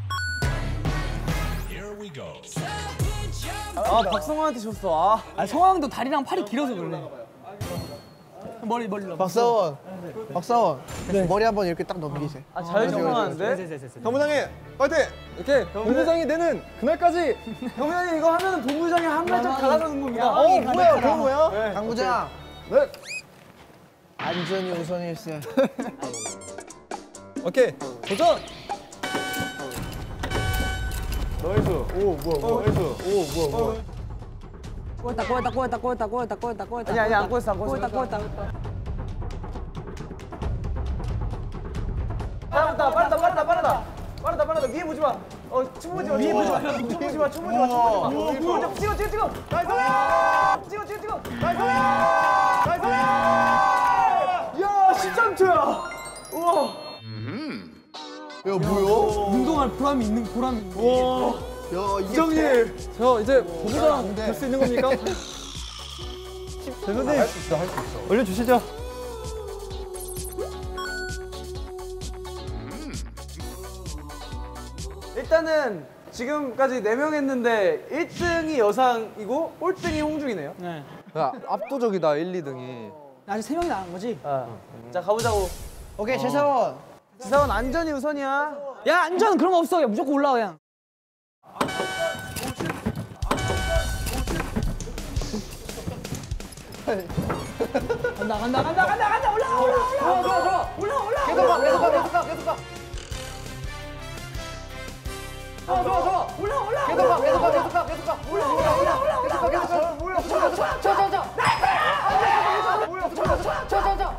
Here we go. 아, 박성환한테 졌어. 아. 아, 성황도 다리랑 팔이 길어서 그래. 머리 머리 넘어. 박사원. 박사원. 머리 한번 이렇게 딱 넘기세요. 아, 자유정하는데? 경부장님 파이팅! 이렇게 본부장이 되는 그날까지. 경훈이 이거 하면 본부장이 한 발짝 달아가는 겁니다. 어, 뭐야? 그런 네. 거야? 강부장. 네. 안전이 우선일세. 오케이. 도전. 나이스. 오, 뭐야, 뭐야. 나이스. 오, 뭐야, 뭐야. 꼬였다 꼬였다 꼬였다 꼬였다 꼬였다 꼬였다 꼬였다. 아니, 아니, 안 꼬였어, 안 꼬였어. 꼬였다 꼬였다. 빠르다, 빠르다, 빠르다, 빠르다. 빠르다, 빠르다. 위에 보지 마. 어, 춤 보지 마. 위에 보지 마. 춤 보지 마. 춤 보지 마. 춤 보지 마. 어, 찍어, 찍어, 찍어. 나이스! 찍어, 찍어, 찍어. 나이스! 나이스! 야, 십삼 초야. 우와. 야 뭐야? 운동할 보람이 있는 보람이 있는. 와. 야 이게. 부장님, 저 이제 본부장 될 수 있는 겁니까? 대표님, 할수 있어, 할 수 있어. 올려주시죠. 일단은 지금까지 네 명 했는데 일 등이 여상이고 꼴등이 홍중이네요. 네. 야, 압도적이다, 일, 이 등이. 아직 세 명이 나간 거지? 아. 자, 가보자고. 오케이 최사원. 지사원 안전이 우선이야. 야 안전 그런 거 없어. 야, 무조건 올라와 그냥. 간다 간다 간다 간다 간다 올라가 올라가 올라가 올라가 올라가 올라가 계속 가 계속 가 계속 가 계속 가. 좋아 좋아 좋아 올라가 올라가 계속 가 계속 가 계속 가 계속 가. 올라 올라 올라 올라 계속 가 계속 가. 올라 올라 올라. 저저저. 나이스. 올라 올라 저저저.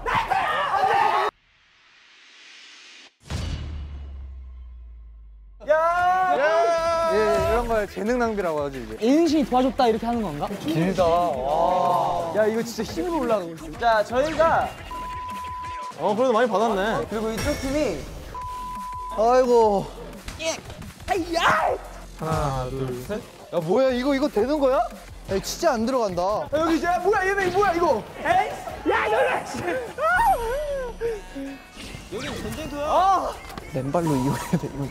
야! 예, 예, 이런 걸 재능 낭비라고 하지, 이제. 인신이 도와줬다 이렇게 하는 건가? 길다. 와. 야, 이거 진짜 힘으로 올라가고 있어. 자, 저희가 어, 그래도 많이 받았네. 그리고 이쪽 팀이 아이고. 하나, 둘, 셋. 야 뭐야 이거 이거 되는 거야? 야 진짜 안 들어간다. 야, 여기 이제 뭐야 얘네 뭐야 이거? 에이 야 너네 여기 전쟁터야. 아, 맨발로 이용해야 돼. 이거.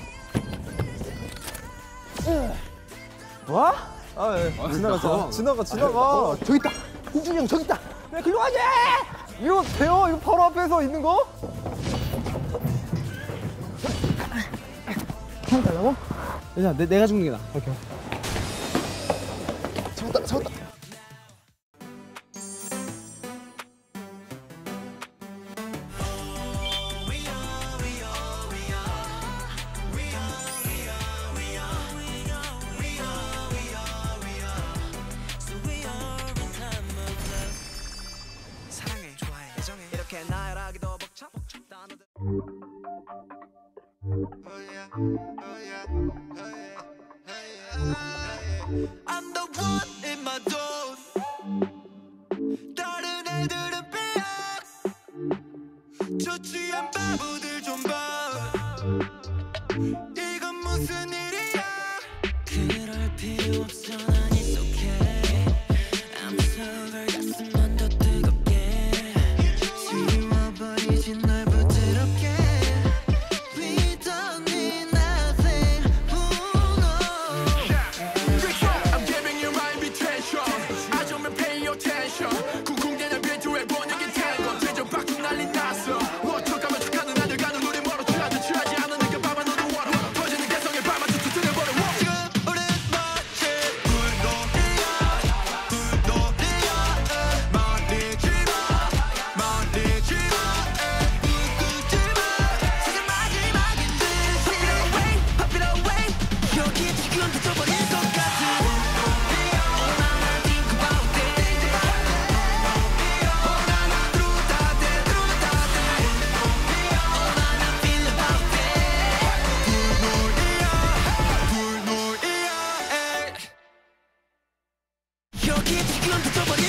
뭐? 아, 예. 지나가, 지나가, 지나가. 어, 저기 있다. 홍준이 형 저기 있다. 야, 글로 가지. 이거 돼요? 이거 바로 앞에서 있는 거? 형 달라고? 야, 내, 내가 죽는 게 나아. 오케이. 잡았다, 잡았다. I'm the one in my zone. 다른 애들은 삐약. 초취한 바보들 좀 봐. 이건 무슨 일이야? 그럴 필요 없어. 난 it's okay. I'm sorry. 가슴만 더 뜨겁게 지워버리지 날 부드럽게. We don't need nothing. Who knows? I'm giving you my invitation. 아주면 pay attention. 궁궁대는 비트에 번역인 태권. 제적 박수 난리 났어. 어떡하면 착하는 아들 가는 우리 멀어. 취하든 취하지 않은 내가 밤아 너도 원어. 터지는 개성에 밤아 툭툭 뚫려버려. 지금 우린 마치 불놀이야. 불놀이야. 말리지 마. 말리지 마. 웃지 마. 세상 마지막인 듯. Pop it away. Pop it away. 여기 지금 붙어버릴 것 같은. 여기 지금 붙어버려.